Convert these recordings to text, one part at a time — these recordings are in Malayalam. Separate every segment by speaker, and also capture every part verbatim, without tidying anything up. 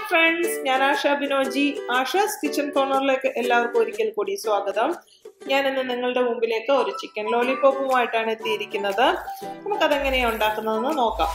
Speaker 1: ഫ്രണ്ട്സ്, ഞാൻ ആശ ബിനോജി. ആഷാസ് കിച്ചൺ കോർണറിലേക്ക് എല്ലാവർക്കും ഒരിക്കൽ കൂടി സ്വാഗതം. ഞാൻ ഇന്ന് നിങ്ങളുടെ മുമ്പിലേക്ക് ഒരു ചിക്കൻ ലോലിപോപ്പുമായിട്ടാണ് എത്തിയിരിക്കുന്നത്. നമുക്കതെങ്ങനെയാണ് ഉണ്ടാക്കുന്നതെന്ന് നോക്കാം.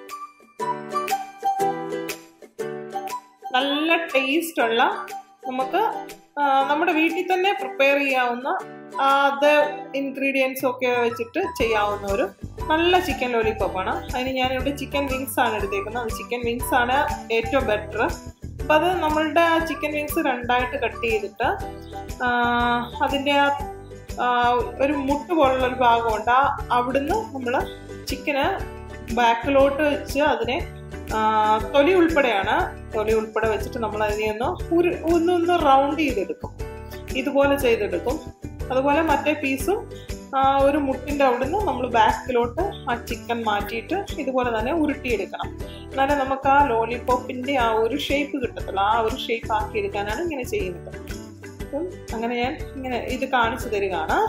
Speaker 1: നല്ല ടേസ്റ്റ് ഉള്ള, നമുക്ക് നമ്മുടെ വീട്ടിൽ തന്നെ പ്രിപ്പയർ ചെയ്യാവുന്ന അത് ഇൻഗ്രീഡിയൻസ് ഒക്കെ വെച്ചിട്ട് ചെയ്യാവുന്ന ഒരു നല്ല ചിക്കൻ ലോലിപോപ്പാണ്. അതിന് ഞാനിവിടെ ചിക്കൻ വിങ്സ് ആണ് എടുത്തേക്കുന്നത്. അത് ചിക്കൻ വിങ്സ് ആണ് ഏറ്റവും ബെറ്റർ. അപ്പം അത് നമ്മളുടെ ആ ചിക്കൻ വിങ്സ് രണ്ടായിട്ട് കട്ട് ചെയ്തിട്ട് അതിൻ്റെ ആ ഒരു മുട്ട് പോലുള്ളൊരു ഭാഗമുണ്ട്, ആ അവിടുന്ന് നമ്മൾ ചിക്കന് ബാക്കിലോട്ട് വെച്ച് അതിനെ തൊലി ഉൾപ്പെടെയാണ് തൊലി ഉൾപ്പെടെ വെച്ചിട്ട് നമ്മൾ അതിനെ ഒന്ന് ഒരു ഒന്നൊന്ന് റൗണ്ട് ചെയ്തെടുക്കും. ഇതുപോലെ ചെയ്തെടുക്കും. അതുപോലെ മറ്റേ പീസും ഒരു മുട്ടിൻ്റെ അവിടുന്ന് നമ്മൾ ബാക്കിലോട്ട് ആ ചിക്കൻ മാറ്റിയിട്ട് ഇതുപോലെ തന്നെ ഉരുട്ടിയെടുക്കണം. എന്നാലേ നമുക്ക് ആ ലോലിപോപ്പിൻ്റെ ആ ഒരു ഷേപ്പ് കിട്ടത്തുള്ളൂ. ആ ഒരു ഷേപ്പ് ആക്കിയെടുക്കാനാണ് ഇങ്ങനെ ചെയ്യുന്നത്. അപ്പം അങ്ങനെ ഞാൻ ഇങ്ങനെ ഇത് കാണിച്ചു തരികയാണ്.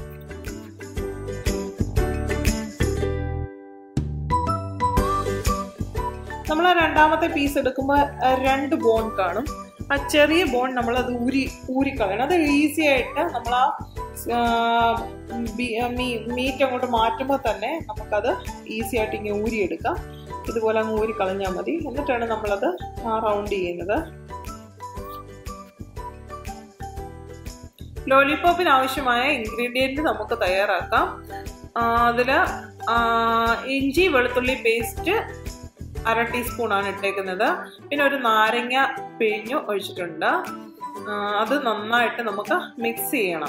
Speaker 1: നമ്മൾ ആ രണ്ടാമത്തെ പീസ് എടുക്കുമ്പോൾ രണ്ട് ബോൺ കാണും. ആ ചെറിയ ബോൺ നമ്മളത് ഊരി ഊരിക്കളയണം. അത് ഈസി ആയിട്ട് നമ്മൾ ആ മീറ്റ് അങ്ങോട്ട് മാറ്റുമ്പോൾ തന്നെ നമുക്കത് ഈസി ആയിട്ട് ഇങ്ങനെ ഊരിയെടുക്കാം. ഇതുപോലെ അങ്ങ് ഊരി കളഞ്ഞാൽ മതി. എന്നിട്ടാണ് നമ്മളത് റൗണ്ട് ചെയ്യുന്നത്. ലോലിപോപ്പിന് ആവശ്യമായ ഇൻഗ്രീഡിയൻറ്റ് നമുക്ക് തയ്യാറാക്കാം. അതിൽ ഇഞ്ചി വെളുത്തുള്ളി പേസ്റ്റ് അര ടീസ്പൂണാണ് ഇട്ടേക്കുന്നത്. പിന്നെ ഒരു നാരങ്ങ പിഴിഞ്ഞ് ഒഴിച്ചിട്ടുണ്ട്. അത് നന്നായിട്ട് നമുക്ക് മിക്സ് ചെയ്യണം.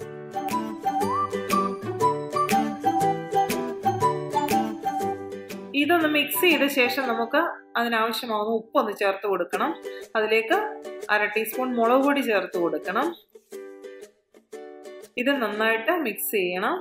Speaker 1: ഇതൊന്ന് മിക്സ് ചെയ്ത ശേഷം നമുക്ക് അതിനാവശ്യമാവുന്ന ഉപ്പൊന്ന് ചേർത്ത് കൊടുക്കണം. അതിലേക്ക് അര ടീസ്പൂൺ മുളക് പൊടി ചേർത്ത് കൊടുക്കണം. ഇത് നന്നായിട്ട് മിക്സ് ചെയ്യണം.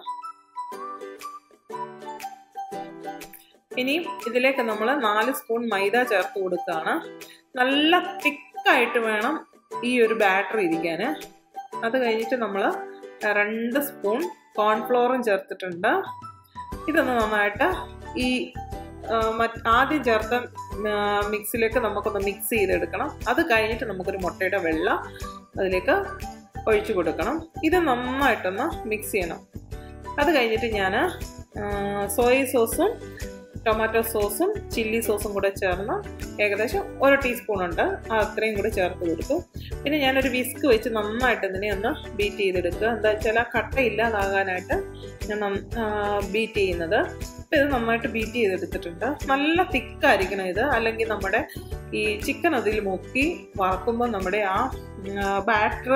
Speaker 1: ഇനിയും ഇതിലേക്ക് നമ്മൾ നാല് സ്പൂൺ മൈദ ചേർത്ത് കൊടുക്കുകയാണ്. നല്ല തിക്കായിട്ട് വേണം ഈ ഒരു ബാറ്റർ ഇരിക്കാൻ. അത് കഴിഞ്ഞിട്ട് നമ്മൾ രണ്ട് സ്പൂൺ കോൺഫ്ലോറും ചേർത്തിട്ടുണ്ട്. ഇതൊന്ന് നന്നായിട്ട് ഈ ആദ്യം ചേർത്ത മിക്സിലേക്ക് നമുക്കൊന്ന് മിക്സ് ചെയ്തെടുക്കണം. അത് കഴിഞ്ഞിട്ട് നമുക്കൊരു മുട്ടയുടെ വെള്ള അതിലേക്ക് ഒഴിച്ചു കൊടുക്കണം. ഇത് നന്നായിട്ടൊന്ന് മിക്സ് ചെയ്യണം. അത് കഴിഞ്ഞിട്ട് ഞാൻ സോയ സോസും ടൊമാറ്റോ സോസും ചില്ലി സോസും കൂടെ ചേർന്ന് ഏകദേശം ഒരു ടീസ്പൂൺ ഉണ്ട്, അത്രയും കൂടെ ചേർത്ത് കൊടുത്തു. പിന്നെ ഞാനൊരു വിസ്ക് വെച്ച് നന്നായിട്ട് ഇതിനെ ഒന്ന് ബീറ്റ് ചെയ്തെടുക്കുക. എന്താ വെച്ചാൽ ആ കട്ടയില്ലാതാകാനായിട്ട് ഞാൻ ബീറ്റ് ചെയ്യുന്നത്. അപ്പം ഇത് നന്നായിട്ട് ബീറ്റ് ചെയ്തെടുത്തിട്ടുണ്ട്. നല്ല തിക്കായിരിക്കണം ഇത്, അല്ലെങ്കിൽ നമ്മുടെ ഈ ചിക്കൻ അതിൽ മുക്കി വറക്കുമ്പോൾ നമ്മുടെ ആ ബാറ്റർ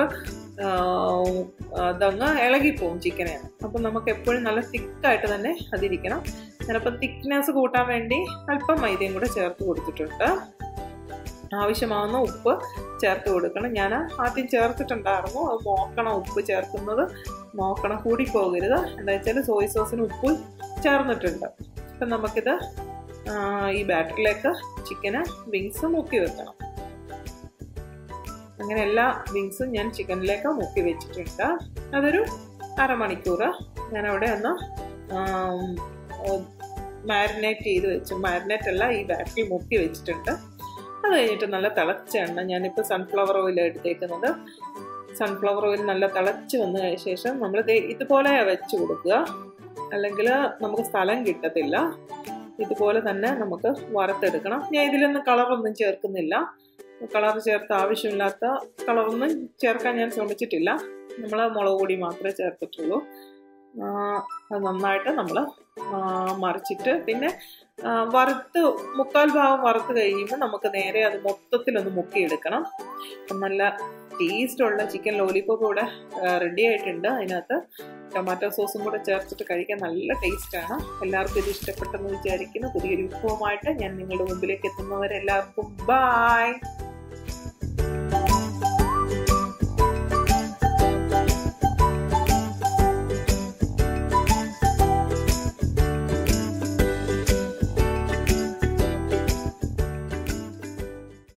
Speaker 1: അതങ്ങ് ഇളകിപ്പോവും ചിക്കനെ. അപ്പം നമുക്ക് എപ്പോഴും നല്ല തിക്കായിട്ട് തന്നെ അതിരിക്കണം. ഞാനപ്പം തിക്നെസ് കൂട്ടാൻ വേണ്ടി അല്പം മൈദയും കൂടെ ചേർത്ത് കൊടുത്തിട്ടുണ്ട്. ആവശ്യമാവുന്ന ഉപ്പ് ചേർത്ത് കൊടുക്കണം. ഞാൻ ആദ്യം ചേർത്തിട്ടുണ്ടായിരുന്നു. അത് നോക്കണം, ഉപ്പ് ചേർക്കുന്നത് നോക്കണം, കൂടി പോകരുത്. എന്താ വെച്ചാൽ സോയ സോസിന് ഉപ്പ് ചേർന്നിട്ടുണ്ട്. അപ്പം നമുക്കിത് ഈ ബാറ്ററിലേക്ക് ചിക്കന് വിങ്സ് മുക്കി വെക്കണം. അങ്ങനെ എല്ലാ വിങ്സും ഞാൻ ചിക്കനിലേക്ക് മുക്കി വെച്ചിട്ടുണ്ട്. അതൊരു അരമണിക്കൂർ ഞാനവിടെ ഒന്ന് മാരിനേറ്റ് ചെയ്ത് വെച്ചു. മാരിനേറ്റ് അല്ല, ഈ ബാറ്ററിൽ മുക്കി വെച്ചിട്ടുണ്ട്. അത് കഴിഞ്ഞിട്ട് നല്ല തിളച്ച എണ്ണ, ഞാനിപ്പോൾ സൺഫ്ലവർ ഓയിൽ എടുത്തേക്കുന്നത്. സൺഫ്ലവർ ഓയിൽ നല്ല തിളച്ച് വന്നതിന് ശേഷം നമ്മൾ ഇതുപോലെ വെച്ച് കൊടുക്കുക, അല്ലെങ്കിൽ നമുക്ക് സ്ഥലം കിട്ടത്തില്ല. ഇതുപോലെ തന്നെ നമുക്ക് വറുത്തെടുക്കണം. ഞാൻ ഇതിലൊന്നും കളറൊന്നും ചേർക്കുന്നില്ല. കളർ ചേർത്ത് ആവശ്യമില്ലാത്ത കളറൊന്നും ചേർക്കാൻ ഞാൻ ശ്രമിച്ചിട്ടില്ല. നമ്മൾ മുളക് പൊടി മാത്രമേ ചേർത്തിട്ടുള്ളൂ. അത് നന്നായിട്ട് നമ്മൾ മറിച്ചിട്ട് പിന്നെ വറുത്ത് മുക്കാൽ ഭാഗം വറുത്ത് കഴിയുമ്പോൾ നമുക്ക് നേരെ അത് മൊത്തത്തിലൊന്ന് മുക്കിയെടുക്കണം. നല്ല ടേസ്റ്റുള്ള ചിക്കൻ ലോലിപോപ്പ് ഇവിടെ റെഡി ആയിട്ടുണ്ട്. അതിനകത്ത് ടൊമാറ്റോ സോസും കൂടെ ചേർത്തിട്ട് കഴിക്കാൻ നല്ല ടേസ്റ്റാണ്. എല്ലാവർക്കും ഇത് ഇഷ്ടപ്പെട്ടെന്ന് വിചാരിക്കുന്നു. പുതിയൊരു വിഭവമായിട്ട് ഞാൻ നിങ്ങളുടെ മുമ്പിലേക്ക് എത്തുന്നവരെ എല്ലാവർക്കും ബൈ.